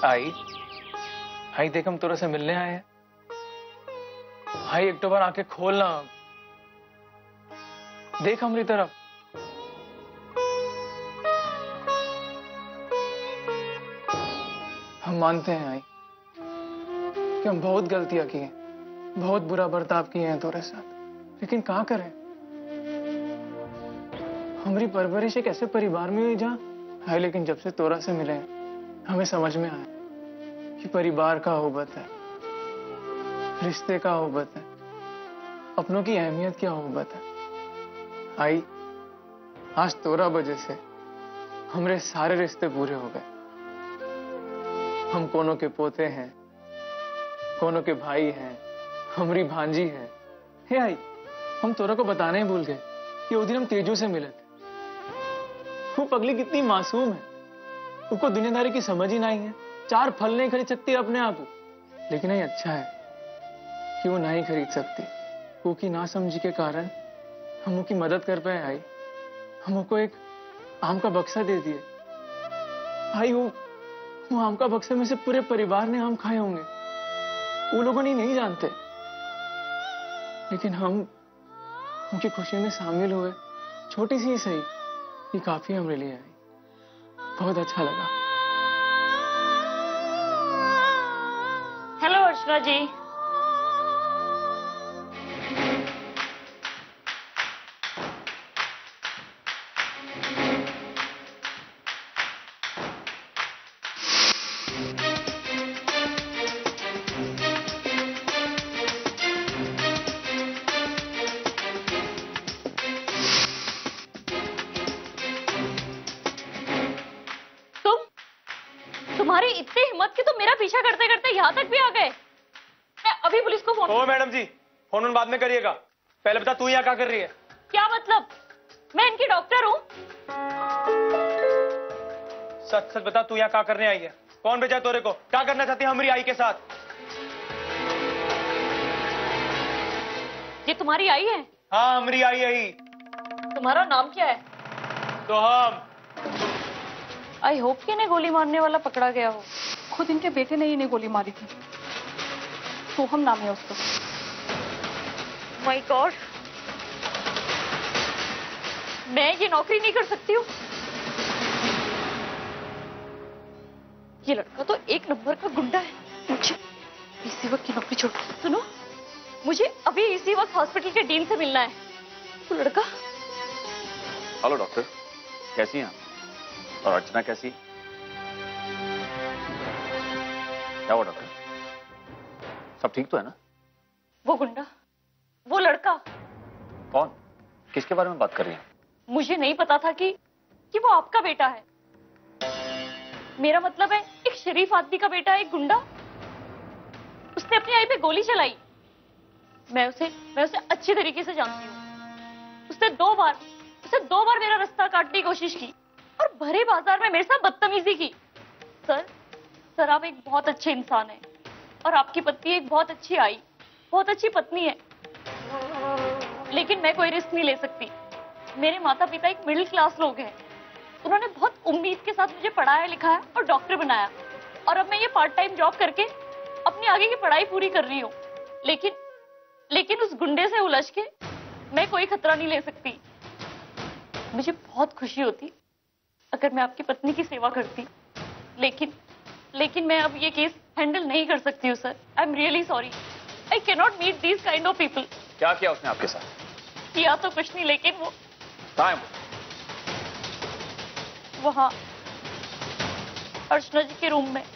आई आई देख, हम तोरा से मिलने आए हैं। आई एक तो बार आंखें खोलना, देख हमारी तरफ। हम मानते हैं आई कि हम बहुत गलतियां की हैं, बहुत बुरा बर्ताव किए हैं तोरे साथ, लेकिन क्या करें। हमारी परवरिश एक ऐसे परिवार में हुई जहां है, लेकिन जब से तोरा से मिले हैं हमें समझ में आया कि परिवार का होबत है, रिश्ते का होबत है, अपनों की अहमियत क्या होबत है। आई आज तोरा वजह से हमारे सारे रिश्ते पूरे हो गए। हम कोनो के पोते हैं, कोनो के भाई हैं, हमारी भांजी है। हे आई, हम तोरा को बताने ही भूल गए कि उस दिन हम तेजू से मिले थे। वो पगली कितनी मासूम है, उसको दुनियादारी की समझ ही नहीं है, 4 फल नहीं खरीद सकती अपने आप को। लेकिन ये अच्छा है कि वो नहीं खरीद सकती, क्योंकि ना समझी के कारण हम उनकी मदद कर पाए। आई हम उनको एक आम का बक्सा दे दिए। आई वो आम का बक्से में से पूरे परिवार ने आम खाए होंगे, वो लोगों नहीं जानते, लेकिन हम उनकी खुशी में शामिल हुए। छोटी सी सही, ये काफी हमारे लिए आई, बहुत अच्छा लगा। हेलो अर्चना जी। तुम्हारी इतनी हिम्मत कि तुम मेरा पीछा करते करते यहाँ तक भी आ गए। मैं अभी पुलिस को phone. Oh madam ji, phone बाद में करिएगा, पहले बता तू यहाँ क्या कर रही है। क्या मतलब? मैं इनकी डॉक्टर हूँ। सच सच बता, तू यहाँ क्या करने आई है? कौन भेजा तोरे को? क्या करना चाहती है हमारी आई के साथ? ये तुम्हारी आई है? हाँ हमारी आई है। तुम्हारा नाम क्या है? तो हम आई होप कि इन्हें गोली मारने वाला पकड़ा गया हो। खुद इनके बेटे ने इन्हें गोली मारी थी। सोहम नाम है उसका। माय गॉड, मैं ये नौकरी नहीं कर सकती हूँ। ये लड़का तो एक नंबर का गुंडा है। मुझे इसी वक्त की नौकरी छोड़। सुनो, मुझे अभी इसी वक्त हॉस्पिटल के डीन से मिलना है। वो लड़का। हेलो डॉक्टर, कैसी हैं? और अर्चना कैसी? क्या हुआ डॉक्टर? सब ठीक तो है ना? वो गुंडा, वो लड़का। कौन? किसके बारे में बात कर रही हैं? मुझे नहीं पता था कि वो आपका बेटा है। मेरा मतलब है, एक शरीफ आदमी का बेटा एक गुंडा। उसने अपनी आई पे गोली चलाई। मैं उसे अच्छी तरीके से जानती हूँ। उसने दो बार मेरा रास्ता काटने की कोशिश की और भरे बाजार में मेरे साथ बदतमीजी की। सर आप एक बहुत अच्छे इंसान हैं और आपकी पत्नी एक बहुत अच्छी आई, बहुत अच्छी पत्नी है। लेकिन मैं कोई रिस्क नहीं ले सकती। मेरे माता पिता एक मिडिल क्लास लोग हैं। उन्होंने बहुत उम्मीद के साथ मुझे पढ़ाया लिखाया और डॉक्टर बनाया, और अब मैं ये पार्ट टाइम जॉब करके अपनी आगे की पढ़ाई पूरी कर रही हूँ। लेकिन उस गुंडे से उलझ के मैं कोई खतरा नहीं ले सकती। मुझे बहुत खुशी होती अगर मैं आपकी पत्नी की सेवा करती, लेकिन मैं अब ये केस हैंडल नहीं कर सकती हूँ sir. I am really sorry. I can not meet these kind of people. क्या किया उसने आपके साथ? किया तो कुछ नहीं, लेकिन वो टाइम वहां अर्चना जी के रूम में।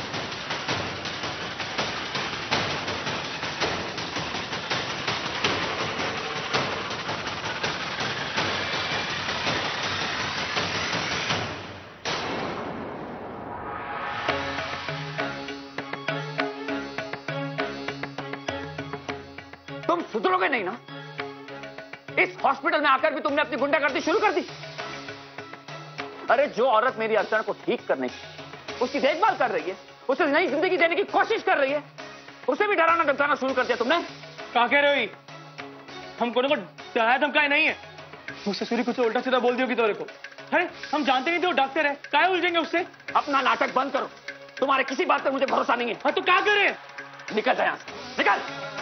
तुम सुधरोगे नहीं ना? इस हॉस्पिटल में आकर भी तुमने अपनी गुंडागर्दी शुरू कर दी। अरे जो औरत मेरी अर्चना को ठीक करने की, उसकी देखभाल कर रही है, उसे नई जिंदगी देने की कोशिश कर रही है, उसे भी डराना धमकाना शुरू कर दिया तुमने। क्या कह रहे हो? हम कोनो को डराया धमकाया नहीं है। मुझसे सूरी कुछ उल्टा सीधा बोल दियो कि तोरे को। अरे हम जानते नहीं थे वो डॉक्टर है, काहे उलझेंगे उससे? अपना नाटक बंद करो। तुम्हारे किसी बात पर मुझे भरोसा नहीं है। हाँ तो क्या करें? निकल जा यहां से, निकल।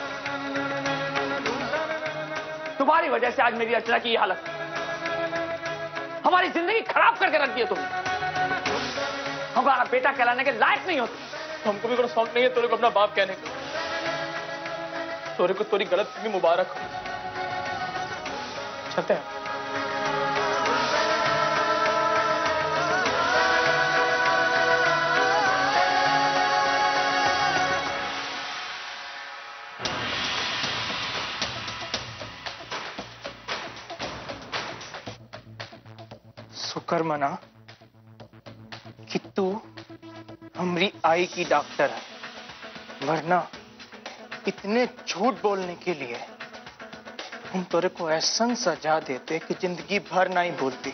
तुम्हारी वजह से आज मेरी अर्चना की ये हालत, हमारी जिंदगी खराब करके रख दी है तुमने। हमारा बेटा कहलाने के लायक नहीं होते। हमको भी कोई शौक नहीं है तोरे को अपना बाप कहने का। तोरे को तोरी गलत फहमी मुबारक हो। चलते हैं। शुक्र मना कि तू हमारी आई की डॉक्टर है, वरना इतने झूठ बोलने के लिए हम तोरे को ऐसा सजा देते कि जिंदगी भर नहीं भूलती।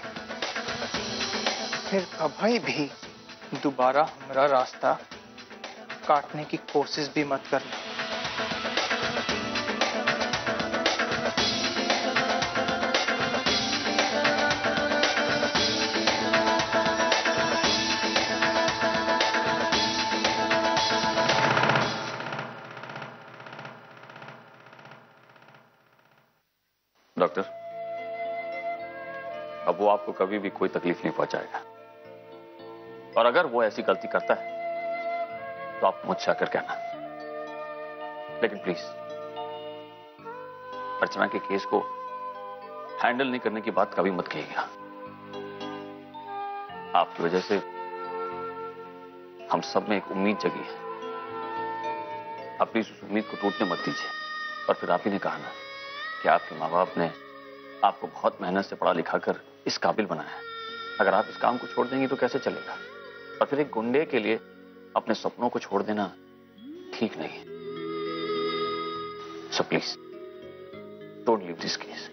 फिर कभी भी दोबारा हमारा रास्ता काटने की कोशिश भी मत करना। डॉक्टर, अब वो आपको कभी भी कोई तकलीफ नहीं पहुंचाएगा, और अगर वो ऐसी गलती करता है तो आप मुझसे आकर कहना। लेकिन प्लीज अर्चना के केस को हैंडल नहीं करने की बात कभी मत कहिएगा। आपकी वजह से हम सब में एक उम्मीद जगी है। आप प्लीज उस उम्मीद को टूटने मत दीजिए। और फिर आप ही ने कहा ना कि आपके माँ बाप ने आपको बहुत मेहनत से पढ़ा लिखा कर इस काबिल बनाया है। अगर आप इस काम को छोड़ देंगे तो कैसे चलेगा? और फिर एक गुंडे के लिए अपने सपनों को छोड़ देना ठीक नहीं है। So please don't leave this case.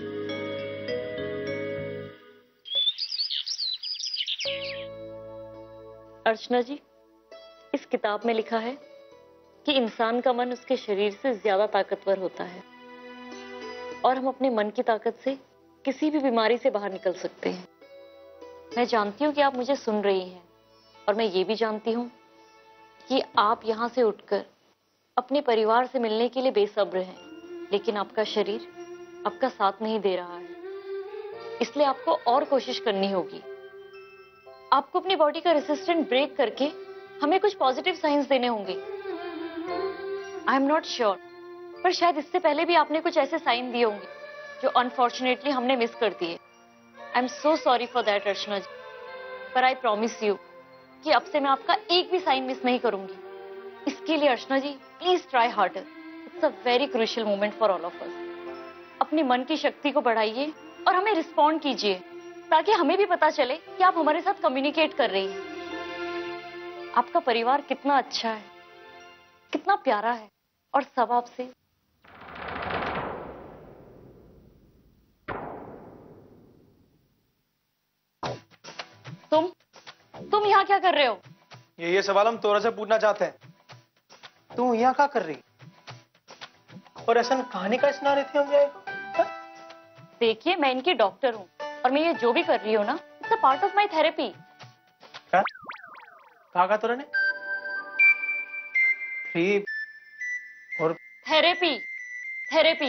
Archana ji, इस किताब में लिखा है कि इंसान का मन उसके शरीर से ज्यादा ताकतवर होता है और हम अपने मन की ताकत से किसी भी बीमारी से बाहर निकल सकते हैं। मैं जानती हूँ कि आप मुझे सुन रही हैं, और मैं ये भी जानती हूँ कि आप यहाँ से उठकर अपने परिवार से मिलने के लिए बेसब्र हैं, लेकिन आपका शरीर आपका साथ नहीं दे रहा है। इसलिए आपको और कोशिश करनी होगी। आपको अपनी बॉडी का रेसिस्टेंट ब्रेक करके हमें कुछ पॉजिटिव साइंस देने होंगे। आई एम नॉट श्योर, पर शायद इससे पहले भी आपने कुछ ऐसे साइन दिए होंगे जो अनफॉर्चुनेटली हमने मिस कर दिए। I am so sorry for that Archana ji, पर आई प्रॉमिस यू कि अब से मैं आपका एक भी साइन मिस नहीं करूंगी। इसके लिए Archana ji please try harder. It's a very crucial moment for all of us. अपने मन की शक्ति को बढ़ाइए और हमें रिस्पॉन्ड कीजिए, ताकि हमें भी पता चले कि आप हमारे साथ कम्युनिकेट कर रही हैं। आपका परिवार कितना अच्छा है, कितना प्यारा है, और सब आपसे तुम यहाँ क्या कर रहे हो? ये सवाल हम तोरा से पूछना चाहते हैं। तू यहाँ क्या कर रही? और ऐसा कहानी का सुना रही थी हम जाएगा? देखिए, मैं इनकी डॉक्टर हूँ और मैं ये जो भी कर रही हूँ ना, it's a part of my therapy. कहा तोरा ने? और थेरेपी थेरेपी।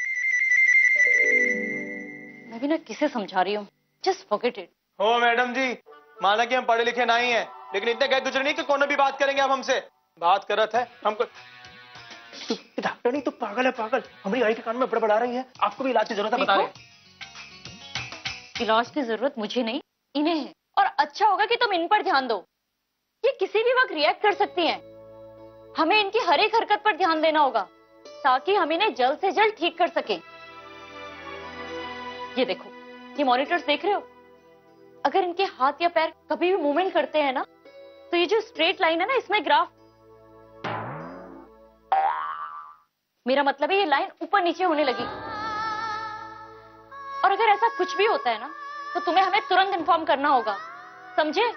मैं भी ना किसे समझा रही हूँ। Just forget it. हो मैडम जी, माना कि हम पढ़े लिखे नहीं हैं, लेकिन इतने गए गुजरे नहीं कि कोनो भी बात करेंगे आप हमसे। बात करत है हमको। डॉक्टर नहीं तो पागल है, पागल। हमारी आई के कान में बड़बड़ा रही है। आपको भी इलाज की जरूरत है, बता रहे। इलाज की जरूरत मुझे नहीं, इन्हें है। और अच्छा होगा कि तुम इन पर ध्यान दो। ये किसी भी वक्त रिएक्ट कर सकती हैं। हमें इनकी हर एक हरकत पर ध्यान देना होगा, ताकि हम इन्हें जल्द से जल्द ठीक कर सकें। ये देखो, ये मॉनिटर्स देख रहे हो? अगर इनके हाथ या पैर कभी भी मूवमेंट करते हैं ना, तो ये जो स्ट्रेट लाइन है ना, इसमें ग्राफ, मेरा मतलब है ये लाइन ऊपर नीचे होने लगी। और अगर ऐसा कुछ भी होता है ना, तो तुम्हें हमें तुरंत इन्फॉर्म करना होगा, समझे?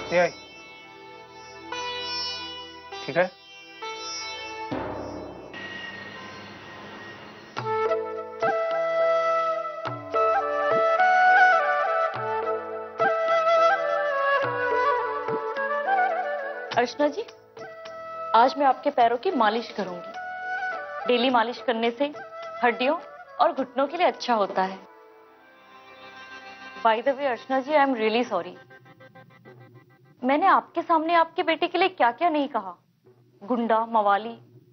ये आई। ठीक है। अर्चना जी, आज मैं आपके पैरों की मालिश करूंगी। डेली मालिश करने से हड्डियों और घुटनों के लिए अच्छा होता है। By the way Archana ji, I am really sorry. मैंने आपके सामने आपके बेटे के लिए क्या क्या नहीं कहा, गुंडा, मवाली।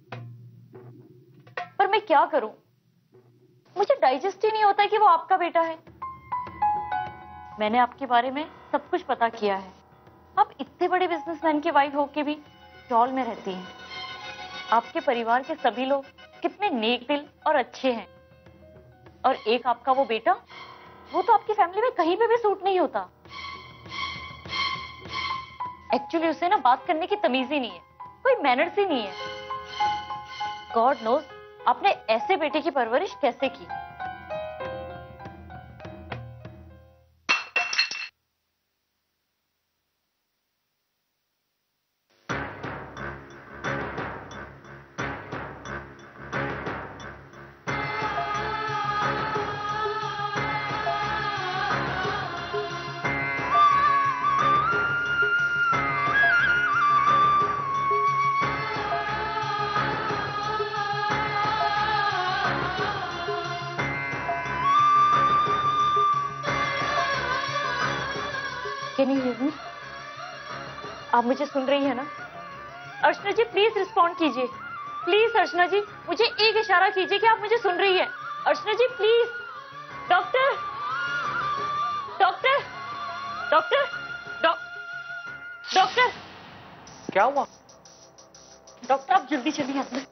पर मैं क्या करूं, मुझे डाइजेस्ट ही नहीं होता कि वो आपका बेटा है। मैंने आपके बारे में सब कुछ पता किया है। आप इतने बड़े बिजनेसमैन की वाइफ होके भी चौल में रहती हैं। आपके परिवार के सभी लोग कितने नेक दिल और अच्छे हैं। और एक आपका वो बेटा, वो तो आपकी फैमिली में कहीं पे भी सूट नहीं होता। एक्चुअली उसे ना बात करने की तमीज ही नहीं है, कोई मैनर्स ही नहीं है। गॉड नोज आपने ऐसे बेटे की परवरिश कैसे की। Can you hear me? आप मुझे सुन रही है ना? अर्चना जी प्लीज रिस्पॉन्ड कीजिए। प्लीज अर्चना जी, मुझे एक इशारा कीजिए कि आप मुझे सुन रही है। Archana ji please. Doctor, doctor, doctor, doctor. क्या हुआ? डॉक्टर आप जल्दी चलिए अंदर।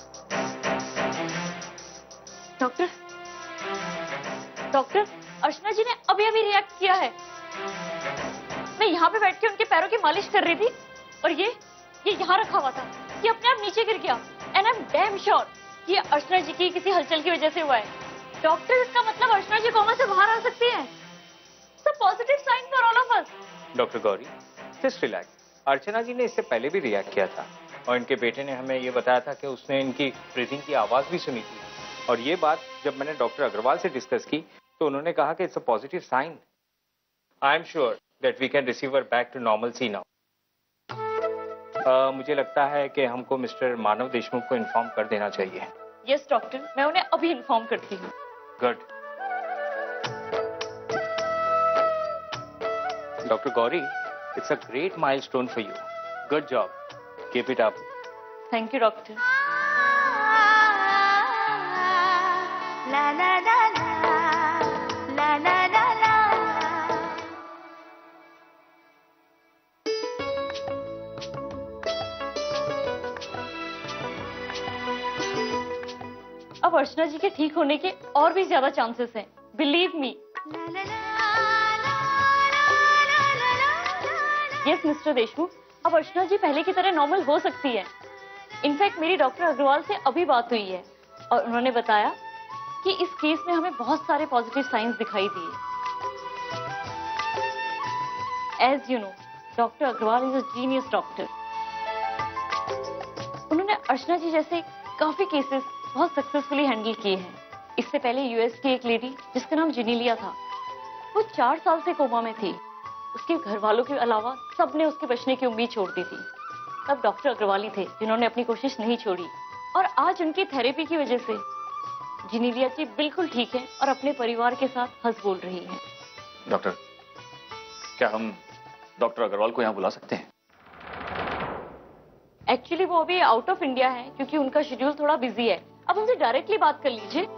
डॉक्टर, डॉक्टर, अर्चना जी ने अभी अभी रिएक्ट किया है। मैं यहाँ पे बैठ के उनके पैरों की मालिश कर रही थी और ये यहाँ रखा हुआ था। ये अपने आप नीचे गिर गया। And I am damn sure ये अर्चना जी की किसी हलचल की वजह से हुआ है। डॉक्टर, इसका मतलब अर्चना जी कोमा से बाहर आ सकती हैं। It's a positive sign for all of us. Doctor Gauri, just relax. Archana ji ने इससे पहले भी रिएक्ट किया था और इनके बेटे ने हमें ये बताया था कि उसने इनकी ब्रीथिंग की आवाज भी सुनी थी। और ये बात जब मैंने डॉक्टर अग्रवाल से डिस्कस की तो उन्होंने कहा कि it's a positive sign. I am sure that we can receive her back to normalcy now. मुझे लगता है कि हमको मिस्टर मानव देशमुख को इन्फॉर्म कर देना चाहिए। यस डॉक्टर, मैं उन्हें अभी इन्फॉर्म करती हूँ। Good. Doctor Gauri, it's a great milestone for you. Good job, keep it up. Thank you doctor. ला ला ला ला ला ला ला। अब अर्चना जी के ठीक होने के और भी ज्यादा चांसेस हैं, believe me. Yes mister Deshmukh, अब अर्चना जी पहले की तरह नॉर्मल हो सकती है। इनफैक्ट मेरी डॉक्टर अग्रवाल से अभी बात हुई है और उन्होंने बताया कि इस केस में हमें बहुत सारे पॉजिटिव साइंस दिखाई दिए। As you know, doctor Agarwal is a genius doctor. उन्होंने अर्चना जी जैसे काफी केसेस बहुत सक्सेसफुली हैंडल किए हैं। इससे पहले यूएस की एक लेडी जिसका नाम जिनीलिया था, वो 4 साल से कोमा में थी। उसके घर वालों के अलावा सबने उसके बचने की उम्मीद छोड़ दी थी। तब डॉक्टर अग्रवाल ही थे जिन्होंने अपनी कोशिश नहीं छोड़ी और आज उनकी थेरेपी की वजह से जिनीलिया जी बिल्कुल ठीक है और अपने परिवार के साथ हंस बोल रही है। डॉक्टर, क्या हम डॉक्टर अग्रवाल को यहाँ बुला सकते हैं? एक्चुअली वो अभी आउट ऑफ इंडिया है क्योंकि उनका शेड्यूल थोड़ा बिजी है। आप उनसे डायरेक्टली बात कर लीजिए।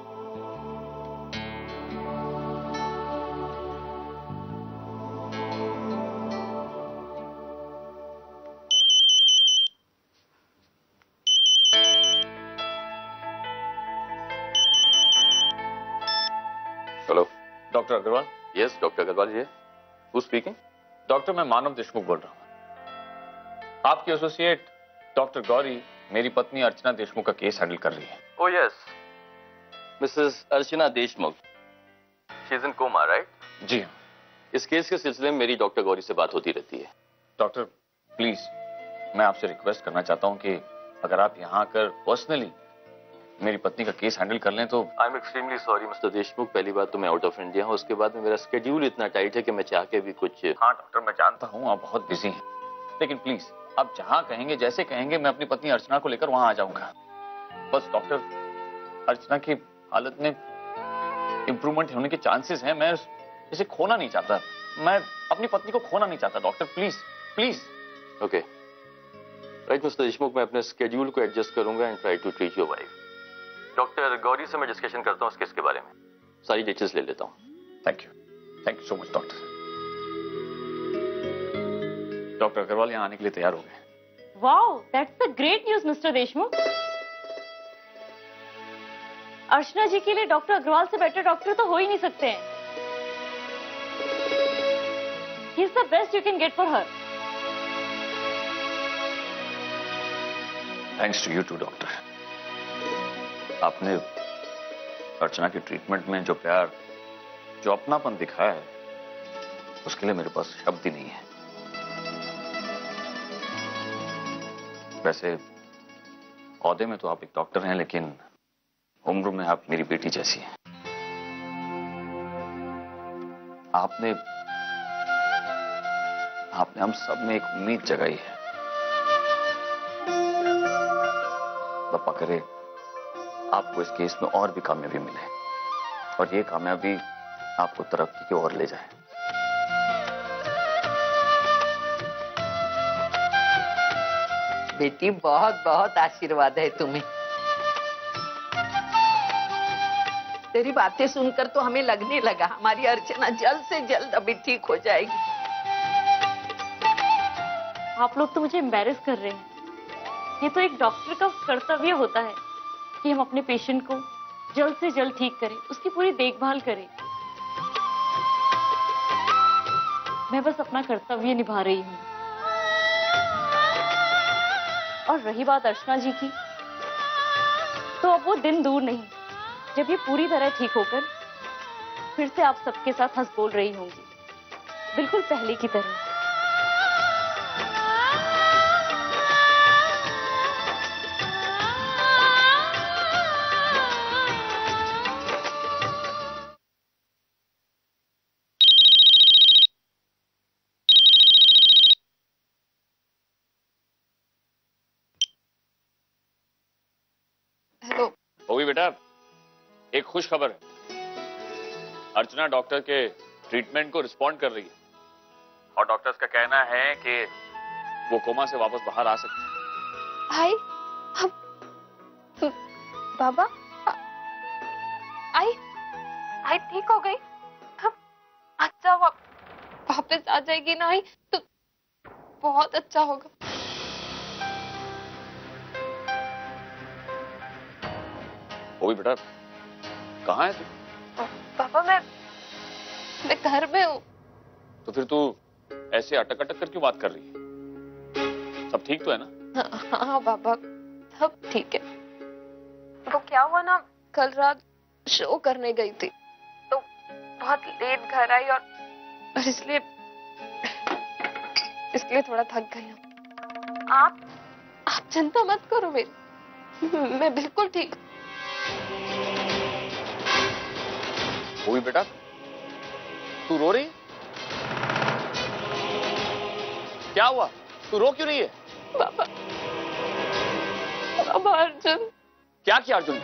Hello, doctor Agarwal? Yes, doctor Agarwal ji. Who speaking? Doctor, मैं मानव देशमुख बोल रहा हूँ। आपकी एसोसिएट डॉक्टर गौरी मेरी पत्नी अर्चना देशमुख का केस हैंडल कर रही है। Oh yes, Mrs. Archana Deshmukh, she is in coma, right? जी। इस केस के सिलसिले में मेरी डॉक्टर गौरी से बात होती रहती है। डॉक्टर प्लीज, मैं आपसे रिक्वेस्ट करना चाहता हूं कि अगर आप यहाँ आकर पर्सनली मेरी पत्नी का केस हैंडल कर लें तो। I am extremely sorry mister Deshmukh. पहली बात तो मैं आउट ऑफ इंडिया हूँ, उसके बाद में मेरा स्केड्यूल इतना टाइट है कि मैं चाह के भी कुछ। हाँ डॉक्टर, मैं जानता हूँ आप बहुत बिजी हैं, लेकिन प्लीज आप जहाँ कहेंगे, जैसे कहेंगे, मैं अपनी पत्नी अर्चना को लेकर वहां आ जाऊंगा। बस डॉक्टर, अर्चना की हालत में इंप्रूवमेंट होने के चांसेस हैं। मैं इसे खोना नहीं चाहता, मैं अपनी पत्नी को खोना नहीं चाहता। Doctor please please. Okay right mister Deshmukh, मैं अपने स्केड्यूल को एडजस्ट करूंगा and try to treat your wife. Doctor Gauri से मैं डिस्कशन करता हूँ इस केस के बारे में, सारी डिटेल्स ले लेता हूँ। Thank you so much doctor. Doctor Agarwal यहाँ आने के लिए तैयार हो गए। Wow, that's the great news mister Deshmukh. Archana ji के लिए डॉक्टर अग्रवाल से बेटर डॉक्टर तो हो ही नहीं सकते हैं। He is the best you can get for her. Thanks to you too doctor. आपने अर्चना की ट्रीटमेंट में जो प्यार, जो अपनापन दिखाया है, उसके लिए मेरे पास शब्द ही नहीं है। वैसे औहदे में तो आप एक डॉक्टर हैं, लेकिन उम्र में आप मेरी बेटी जैसी हैं। आपने हम सब में एक उम्मीद जगाई है। पापा करे आपको इस केस में और भी कामयाबी मिले और ये कामयाबी आपको तरक्की की ओर ले जाए। बेटी बहुत बहुत आशीर्वाद है तुम्हें। तेरी बातें सुनकर तो हमें लगने लगा हमारी अर्चना जल्द से जल्द अभी ठीक हो जाएगी। आप लोग तो मुझे एम्बैरेस कर रहे हैं। ये तो एक डॉक्टर का कर्तव्य होता है कि हम अपने पेशेंट को जल्द से जल्द ठीक करें, उसकी पूरी देखभाल करें। मैं बस अपना कर्तव्य निभा रही हूँ। और रही बात अर्चना जी की, तो अब वो दिन दूर नहीं जब ये पूरी तरह ठीक होकर फिर से आप सबके साथ हंस बोल रही होंगी, बिल्कुल पहले की तरह। हेलो ओवी बेटा, एक खुश खबर है। अर्चना डॉक्टर के ट्रीटमेंट को रिस्पॉन्ड कर रही है और डॉक्टर्स का कहना है कि वो कोमा से वापस बाहर आ सकती है। आई बाबा आई ठीक हो गई। अच्छा वापस आ जाएगी ना आई तो बहुत अच्छा होगा। ओवी बेटा, कहाँ है तू? पापा मैं घर में हूँ। तो फिर तू ऐसे अटक अटक कर क्यों बात कर रही है? सब ठीक तो है ना? हाँ पापा सब ठीक है। वो क्या हुआ ना, कल रात शो करने गई थी तो बहुत लेट घर आई और इसलिए थोड़ा थक गई हूँ। आप चिंता मत करो मेरी, मैं बिल्कुल ठीक। ओवी बेटा, तू रो रही? क्या हुआ? तू रो क्यों रही है? बाबा अर्जुन। क्या किया अर्जुन?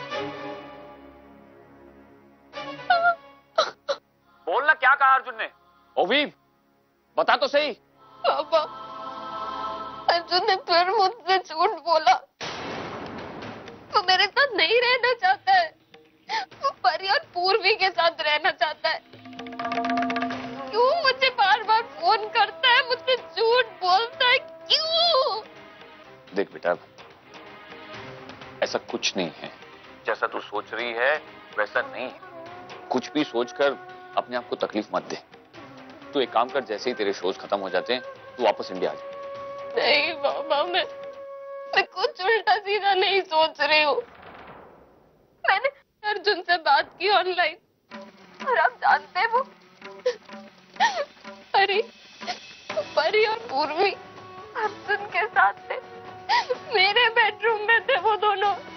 बोलना, क्या कहा अर्जुन ने? ओवी बता तो सही। पापा अर्जुन ने फिर मुझसे झूठ बोला। वो मेरे साथ नहीं रहना चाहता है, वो परी और पूर्वी के साथ रहना चाहता है। क्यों मुझे बार बार फोन करता है, मुझसे झूठ बोलता है, क्यों? देख बेटा, ऐसा कुछ नहीं है। जैसा तू सोच रही है वैसा नहीं है। कुछ भी सोचकर अपने आप को तकलीफ मत दे। तू एक काम कर, जैसे ही तेरे शोज खत्म हो जाते हैं तू वापस इंडिया आ जा। नहीं बाबा, मैं कुछ उल्टा सीधा नहीं सोच रही हूँ। मैंने अर्जुन से बात की ऑनलाइन और आप जानते हैं वो परी और पूर्वी अर्जुन के साथ थे, मेरे बेडरूम में थे वो दोनों।